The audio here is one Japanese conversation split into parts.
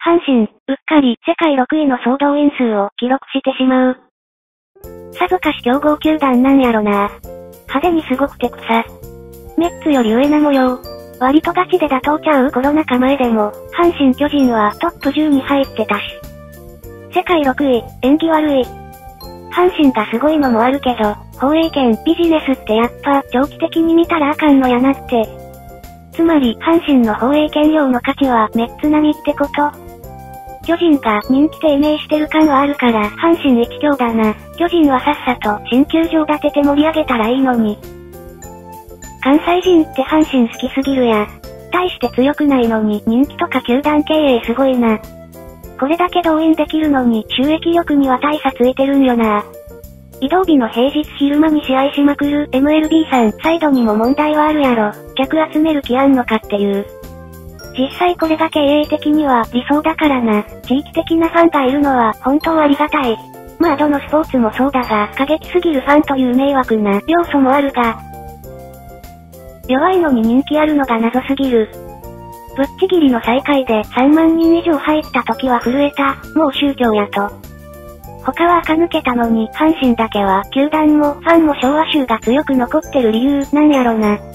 阪神、うっかり世界6位の総動員数を記録してしまう。さぞかし強豪球団なんやろな。派手にすごくて草。メッツより上な模様。割とガチで妥当ちゃう。コロナ禍前でも、阪神巨人はトップ10に入ってたし。世界6位、縁起悪い。阪神がすごいのもあるけど、放映権、ビジネスってやっぱ、長期的に見たらあかんのやなって。つまり、阪神の放映権料の価値はメッツ並みってこと。巨人が人気低迷してる感はあるから、阪神一強だな。巨人はさっさと新球場建てて盛り上げたらいいのに。関西人って阪神好きすぎるや。大して強くないのに人気とか球団経営すごいな。これだけ動員できるのに収益力には大差ついてるんよな。移動日の平日昼間に試合しまくる MLB さんサイドにも問題はあるやろ。客集める気あんのかっていう。実際これが経営的には理想だからな。地域的なファンがいるのは本当ありがたい。まあどのスポーツもそうだが、過激すぎるファンという迷惑な要素もあるが、弱いのに人気あるのが謎すぎる。ぶっちぎりの最下位で3万人以上入った時は震えた。もう宗教やと。他は垢抜けたのに、阪神だけは球団もファンも昭和臭が強く残ってる理由なんやろな。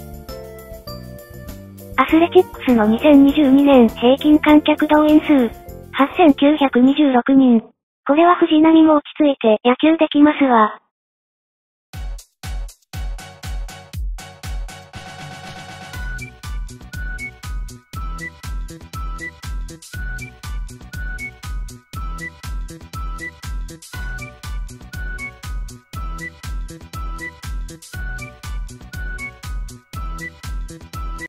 アスレチックスの2022年平均観客動員数、8926人。これは藤浪も落ち着いて野球できますわ。